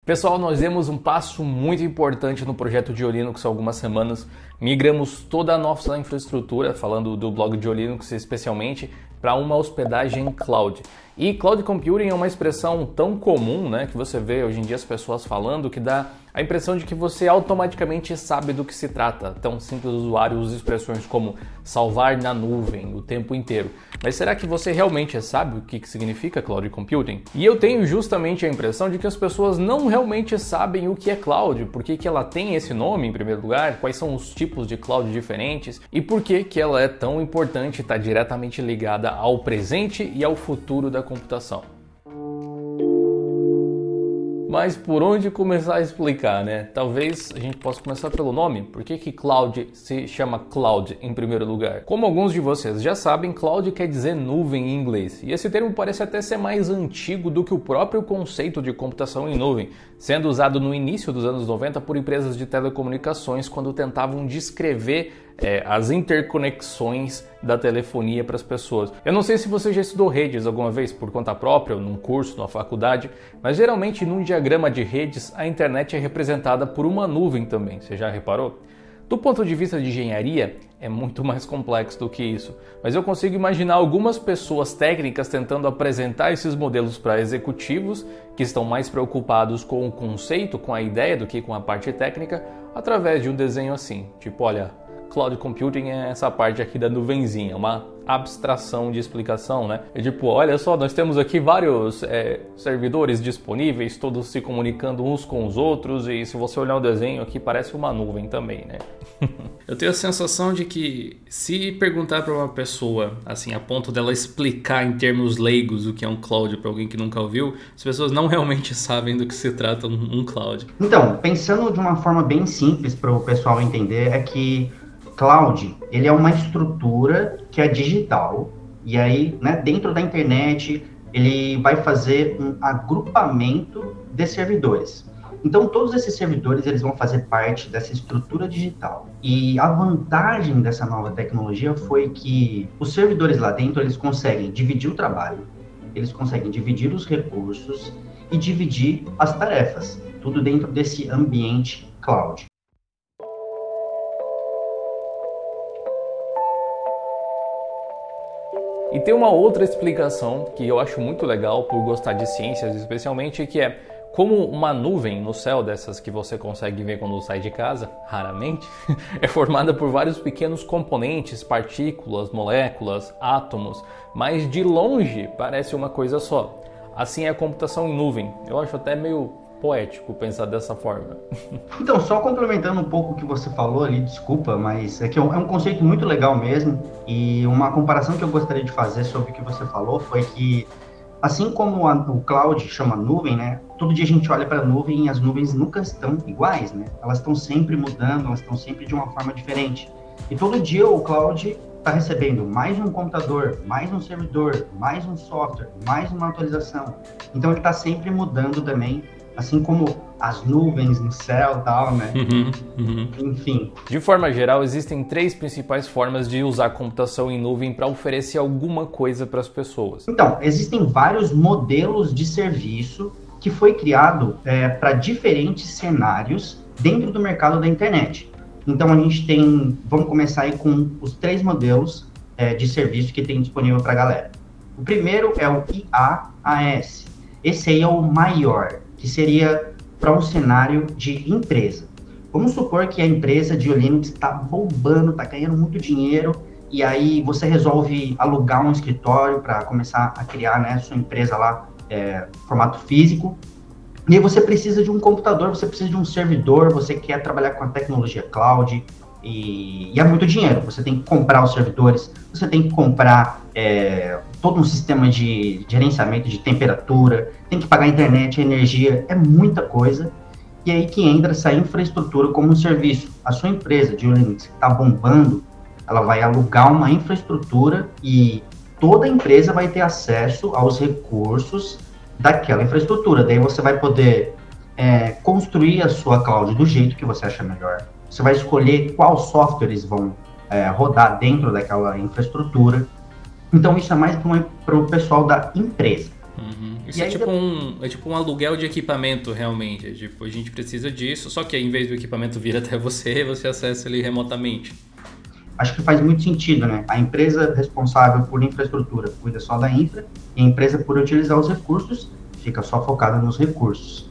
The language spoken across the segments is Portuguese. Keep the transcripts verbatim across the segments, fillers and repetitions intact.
Pessoal, nós demos um passo muito importante no projeto GeoLinux há algumas semanas. Migramos toda a nossa infraestrutura, falando do blog GeoLinux especialmente, para uma hospedagem cloud. E cloud computing é uma expressão tão comum, né, que você vê hoje em dia as pessoas falando, que dá a impressão de que você automaticamente sabe do que se trata. Tão simples, o usuário usa expressões como salvar na nuvem o tempo inteiro. Mas será que você realmente sabe o que significa cloud computing? E eu tenho justamente a impressão de que as pessoas não realmente sabem o que é cloud, por que que ela tem esse nome em primeiro lugar, quais são os tipos de cloud diferentes e por que que ela é tão importante e está diretamente ligada ao presente e ao futuro da computação. Mas por onde começar a explicar, né? Talvez a gente possa começar pelo nome. Por que que cloud se chama cloud em primeiro lugar? Como alguns de vocês já sabem, cloud quer dizer nuvem em inglês. E esse termo parece até ser mais antigo do que o próprio conceito de computação em nuvem, sendo usado no início dos anos noventa por empresas de telecomunicações quando tentavam descrever É, as interconexões da telefonia para as pessoas. Eu não sei se você já estudou redes alguma vez por conta própria, ou num curso, numa faculdade, mas geralmente num diagrama de redes a internet é representada por uma nuvem também, você já reparou? Do ponto de vista de engenharia, é muito mais complexo do que isso, mas eu consigo imaginar algumas pessoas técnicas tentando apresentar esses modelos para executivos que estão mais preocupados com o conceito, com a ideia do que com a parte técnica, através de um desenho assim, tipo, olha, Cloud Computing é essa parte aqui da nuvenzinha, uma abstração de explicação, né? É tipo, olha só, nós temos aqui vários é, servidores disponíveis, todos se comunicando uns com os outros, e se você olhar o desenho aqui, parece uma nuvem também, né? Eu tenho a sensação de que se perguntar para uma pessoa, assim, a ponto dela explicar em termos leigos o que é um cloud para alguém que nunca ouviu, as pessoas não realmente sabem do que se trata um, um cloud. Então, pensando de uma forma bem simples para o pessoal entender, é que cloud, ele é uma estrutura que é digital, e aí, né, dentro da internet, ele vai fazer um agrupamento de servidores. Então, todos esses servidores, eles vão fazer parte dessa estrutura digital. E a vantagem dessa nova tecnologia foi que os servidores lá dentro, eles conseguem dividir o trabalho, eles conseguem dividir os recursos e dividir as tarefas, tudo dentro desse ambiente cloud. E tem uma outra explicação que eu acho muito legal por gostar de ciências especialmente, que é como uma nuvem no céu, dessas que você consegue ver quando sai de casa, raramente, é formada por vários pequenos componentes, partículas, moléculas, átomos, mas de longe parece uma coisa só. Assim é a computação em nuvem. Eu acho até meio poético pensar dessa forma. Então, só complementando um pouco o que você falou ali, desculpa, mas é que é um conceito muito legal mesmo, e uma comparação que eu gostaria de fazer sobre o que você falou foi que, assim como a, o cloud chama nuvem, né, todo dia a gente olha para a nuvem e as nuvens nunca estão iguais, né, elas estão sempre mudando, elas estão sempre de uma forma diferente, e todo dia o cloud está recebendo mais um computador, mais um servidor, mais um software, mais uma atualização, então ele está sempre mudando também, assim como as nuvens no céu e tal, né? Uhum, uhum. Enfim. De forma geral, existem três principais formas de usar a computação em nuvem para oferecer alguma coisa para as pessoas. Então, existem vários modelos de serviço que foi criado é, para diferentes cenários dentro do mercado da internet. Então, a gente tem, vamos começar aí com os três modelos é, de serviço que tem disponível para a galera. O primeiro é o I A A S. Esse aí é o maior, que seria para um cenário de empresa. Vamos supor que a empresa de GeoLinux está bombando, está ganhando muito dinheiro, e aí você resolve alugar um escritório para começar a criar, né, sua empresa lá, é, formato físico, e aí você precisa de um computador, você precisa de um servidor, você quer trabalhar com a tecnologia cloud, e, e é muito dinheiro, você tem que comprar os servidores, você tem que comprar é, todo um sistema de gerenciamento de temperatura, tem que pagar a internet, a energia, é muita coisa, e aí que entra essa infraestrutura como um serviço. A sua empresa de GeoLinux que está bombando, ela vai alugar uma infraestrutura e toda a empresa vai ter acesso aos recursos daquela infraestrutura, daí você vai poder é, construir a sua cloud do jeito que você acha melhor. Você vai escolher quais softwares vão é, rodar dentro daquela infraestrutura. Então, isso é mais para o pessoal da empresa. Uhum. Isso é tipo, um, é tipo um aluguel de equipamento, realmente. É tipo, a gente precisa disso, só que em vez do equipamento vir até você, você acessa ele remotamente. Acho que faz muito sentido, né? A empresa responsável por infraestrutura cuida só da infra, e a empresa por utilizar os recursos fica só focada nos recursos.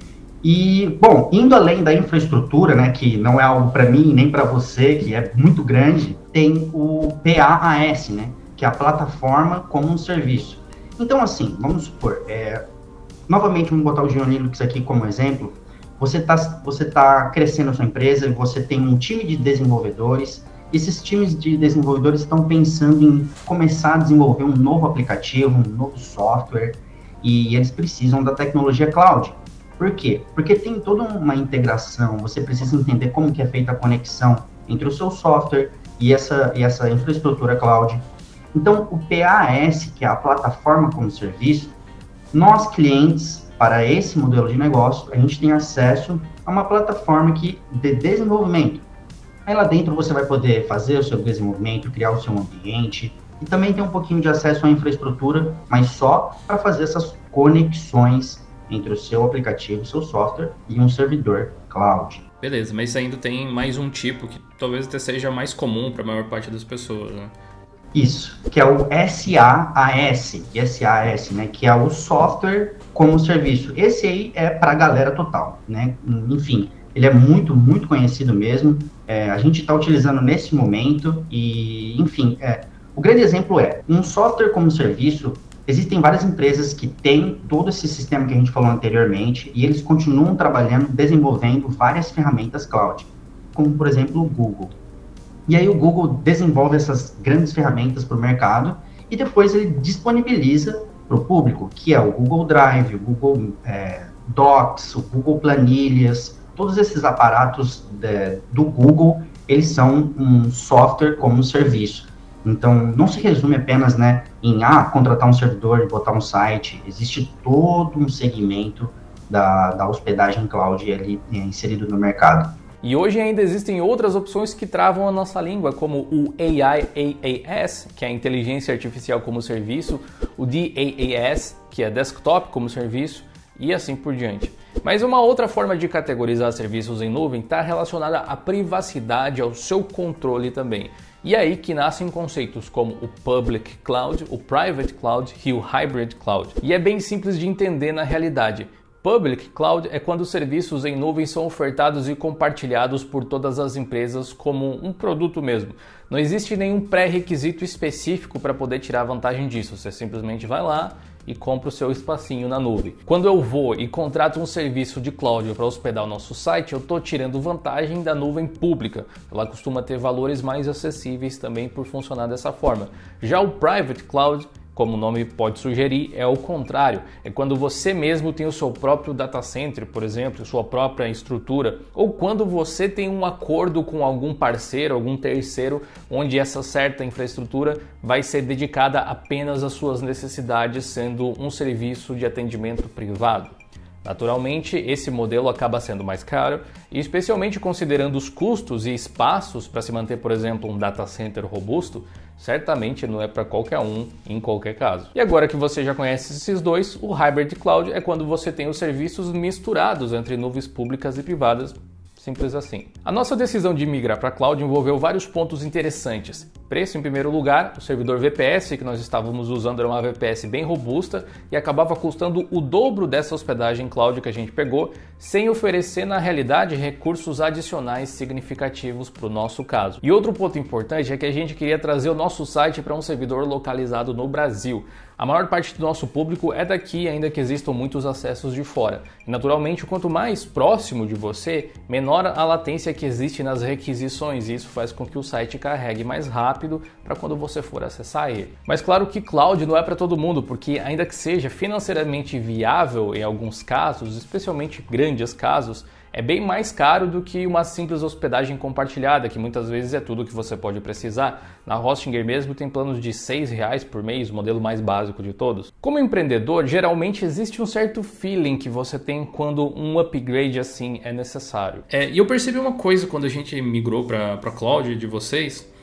E, bom, indo além da infraestrutura, né, que não é algo para mim nem para você, que é muito grande, tem o P A A S, né, que é a plataforma como um serviço. Então, assim, vamos supor, é, novamente vamos botar o Geolinux aqui como exemplo. Você está você tá crescendo a sua empresa e você tem um time de desenvolvedores. Esses times de desenvolvedores estão pensando em começar a desenvolver um novo aplicativo, um novo software, e eles precisam da tecnologia cloud. Por quê? Porque tem toda uma integração, você precisa entender como que é feita a conexão entre o seu software e essa, e essa infraestrutura cloud. Então, o P A A S, que é a plataforma como serviço, nós clientes, para esse modelo de negócio, a gente tem acesso a uma plataforma que, de desenvolvimento. Aí lá dentro você vai poder fazer o seu desenvolvimento, criar o seu ambiente, e também tem um pouquinho de acesso à infraestrutura, mas só para fazer essas conexões entre o seu aplicativo, o seu software e um servidor cloud. Beleza, mas ainda tem mais um tipo que talvez até seja mais comum para a maior parte das pessoas, né? Isso, que é o S A A S, S A A S, né, que é o software como serviço. Esse aí é para a galera total, né? Enfim, ele é muito, muito conhecido mesmo. É, a gente está utilizando nesse momento e, enfim, é, o grande exemplo é um software como serviço. Existem várias empresas que têm todo esse sistema que a gente falou anteriormente e eles continuam trabalhando, desenvolvendo várias ferramentas cloud, como, por exemplo, o Google. E aí o Google desenvolve essas grandes ferramentas para o mercado e depois ele disponibiliza para o público, que é o Google Drive, o Google é, Docs, o Google Planilhas, todos esses aparatos de, do Google, eles são um software como um serviço. Então, não se resume apenas, né, em ah, contratar um servidor e botar um site. Existe todo um segmento da, da hospedagem cloud ali é, inserido no mercado. E hoje ainda existem outras opções que travam a nossa língua, como o A I A A S, que é a Inteligência Artificial como Serviço, o D A A S, que é Desktop como Serviço, e assim por diante. Mas uma outra forma de categorizar serviços em nuvem está relacionada à privacidade, ao seu controle também. E aí que nascem conceitos como o Public Cloud, o Private Cloud e o Hybrid Cloud. E é bem simples de entender na realidade. Public Cloud é quando os serviços em nuvem são ofertados e compartilhados por todas as empresas como um produto mesmo. Não existe nenhum pré-requisito específico para poder tirar vantagem disso. Você simplesmente vai lá e compra o seu espacinho na nuvem. Quando eu vou e contrato um serviço de cloud para hospedar o nosso site, eu estou tirando vantagem da nuvem pública. Ela costuma ter valores mais acessíveis também por funcionar dessa forma. Já o Private Cloud, como o nome pode sugerir, é o contrário. É quando você mesmo tem o seu próprio data center, por exemplo, sua própria estrutura, ou quando você tem um acordo com algum parceiro, algum terceiro, onde essa certa infraestrutura vai ser dedicada apenas às suas necessidades, sendo um serviço de atendimento privado. Naturalmente, esse modelo acaba sendo mais caro, e especialmente considerando os custos e espaços para se manter, por exemplo, um data center robusto, certamente não é para qualquer um, em qualquer caso. E agora que você já conhece esses dois, o Hybrid Cloud é quando você tem os serviços misturados entre nuvens públicas e privadas, simples assim. A nossa decisão de migrar para a cloud envolveu vários pontos interessantes. Preço em primeiro lugar, o servidor V P S que nós estávamos usando era uma V P S bem robusta e acabava custando o dobro dessa hospedagem cloud que a gente pegou, sem oferecer na realidade recursos adicionais significativos para o nosso caso. E outro ponto importante é que a gente queria trazer o nosso site para um servidor localizado no Brasil. A maior parte do nosso público é daqui, ainda que existam muitos acessos de fora. E, naturalmente, quanto mais próximo de você, menor a latência que existe nas requisições, e isso faz com que o site carregue mais rápido para quando você for acessar ele. Mas claro que cloud não é para todo mundo, porque ainda que seja financeiramente viável em alguns casos, especialmente grandes casos, é bem mais caro do que uma simples hospedagem compartilhada, que muitas vezes é tudo que você pode precisar. Na Hostinger mesmo tem planos de seis reais por mês, o modelo mais básico de todos. Como empreendedor, geralmente existe um certo feeling que você tem quando um upgrade assim é necessário. É, e eu percebi uma coisa quando a gente migrou para a cloud de vocês,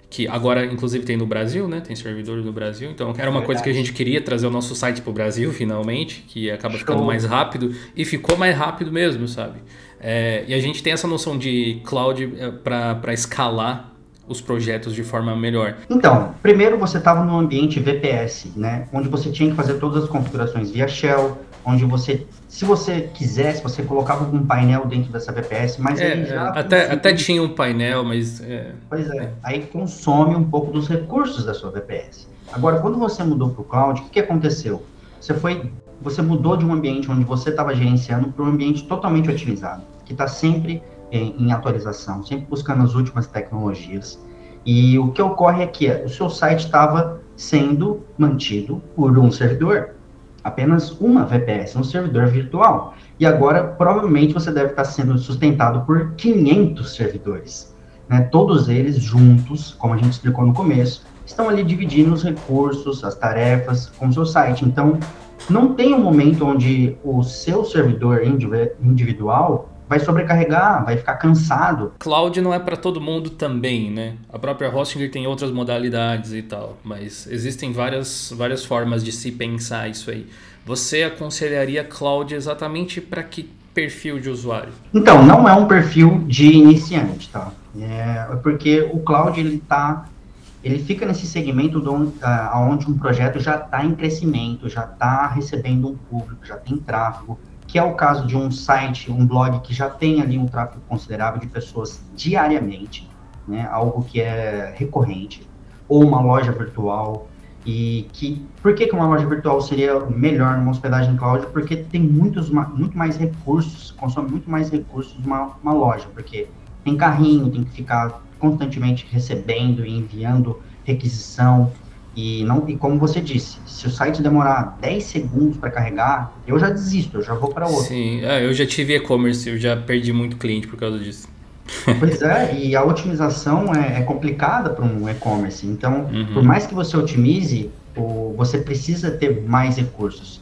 que agora inclusive tem no Brasil, né? Tem servidores no Brasil, então era uma Verdade. coisa que a gente queria trazer o nosso site para o Brasil finalmente, que acaba Show. ficando mais rápido, e ficou mais rápido mesmo, sabe? É, e a gente tem essa noção de cloud para escalar os projetos de forma melhor. Então, primeiro você estava no ambiente V P S, né? Onde você tinha que fazer todas as configurações via shell, onde você, se você quisesse, você colocava algum painel dentro dessa V P S, mas É, aí já... até, consome... até tinha um painel, mas... É... Pois é, aí consome um pouco dos recursos da sua V P S. Agora, quando você mudou para o cloud, o que, que aconteceu? Você foi, você mudou de um ambiente onde você estava gerenciando para um ambiente totalmente otimizado, que está sempre em, em atualização, sempre buscando as últimas tecnologias. E o que ocorre é que o seu site estava sendo mantido por um servidor, apenas uma V P S, um servidor virtual. E agora, provavelmente, você deve estar sendo sustentado por quinhentos servidores, né? Todos eles juntos, como a gente explicou no começo, estão ali dividindo os recursos, as tarefas com o seu site. Então, não tem um momento onde o seu servidor individual vai sobrecarregar, vai ficar cansado. Cloud não é para todo mundo também, né? A própria Hostinger tem outras modalidades e tal, mas existem várias, várias formas de se pensar isso aí. Você aconselharia cloud exatamente para que perfil de usuário? Então, não é um perfil de iniciante, tá? É porque o cloud, ele tá, ele fica nesse segmento de onde, uh, onde um projeto já está em crescimento, já está recebendo um público, já tem tráfego, que é o caso de um site, um blog que já tem ali um tráfego considerável de pessoas diariamente, né, algo que é recorrente, ou uma loja virtual, e que, por que, que uma loja virtual seria melhor numa hospedagem cloud? Porque tem muitos, muito mais recursos, consome muito mais recursos uma, uma loja, porque tem carrinho, tem que ficar constantemente recebendo e enviando requisição. E, não, e como você disse, se o site demorar dez segundos para carregar, eu já desisto, eu já vou para outro. Sim, é, eu já tive e-commerce, eu já perdi muito cliente por causa disso. Pois é, e a otimização é, é complicada para um e-commerce. Então, uhum. por mais que você otimize, o, você precisa ter mais recursos.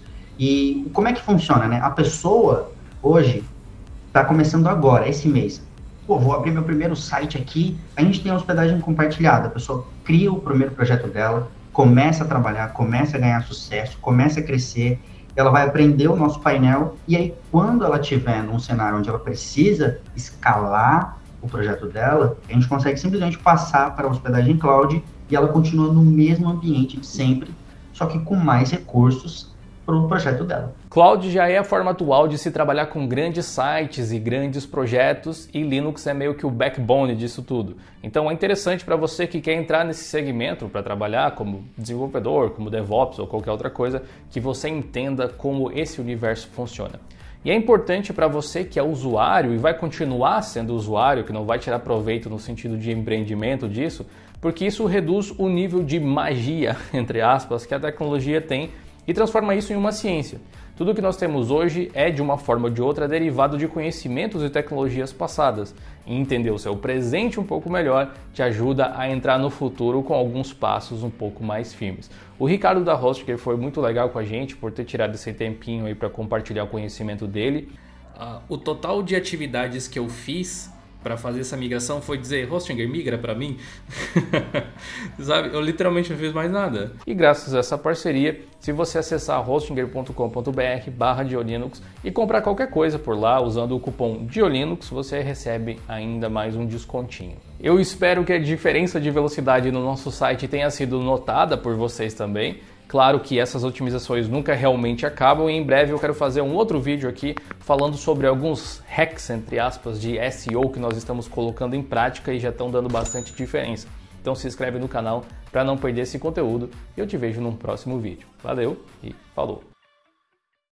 E como é que funciona, né? A pessoa, hoje, está começando agora, esse mês. Pô, vou abrir meu primeiro site aqui, a gente tem a hospedagem compartilhada. A pessoa cria o primeiro projeto dela, começa a trabalhar, começa a ganhar sucesso, começa a crescer, ela vai aprender o nosso painel, e aí quando ela estiver num cenário onde ela precisa escalar o projeto dela, a gente consegue simplesmente passar para a hospedagem cloud e ela continua no mesmo ambiente de sempre, só que com mais recursos para o projeto dela. Cloud já é a forma atual de se trabalhar com grandes sites e grandes projetos, e Linux é meio que o backbone disso tudo. Então é interessante para você que quer entrar nesse segmento para trabalhar como desenvolvedor, como DevOps ou qualquer outra coisa, que você entenda como esse universo funciona. E é importante para você que é usuário e vai continuar sendo usuário, que não vai tirar proveito no sentido de empreendimento disso, porque isso reduz o nível de magia, entre aspas, que a tecnologia tem e transforma isso em uma ciência. Tudo que nós temos hoje é, de uma forma ou de outra, derivado de conhecimentos e tecnologias passadas. E entender o seu presente um pouco melhor te ajuda a entrar no futuro com alguns passos um pouco mais firmes. O Ricardo da Hostinger foi muito legal com a gente por ter tirado esse tempinho aí para compartilhar o conhecimento dele. Uh, o total de atividades que eu fiz para fazer essa migração foi dizer: Hostinger, migra para mim. Sabe, eu literalmente não fiz mais nada. E graças a essa parceria, se você acessar hostinger ponto com ponto br barra Diolinux e comprar qualquer coisa por lá usando o cupom Diolinux, você recebe ainda mais um descontinho. Eu espero que a diferença de velocidade no nosso site tenha sido notada por vocês também. Claro que essas otimizações nunca realmente acabam, e em breve eu quero fazer um outro vídeo aqui falando sobre alguns hacks, entre aspas, de S E O que nós estamos colocando em prática e já estão dando bastante diferença. Então se inscreve no canal para não perder esse conteúdo e eu te vejo num próximo vídeo. Valeu e falou!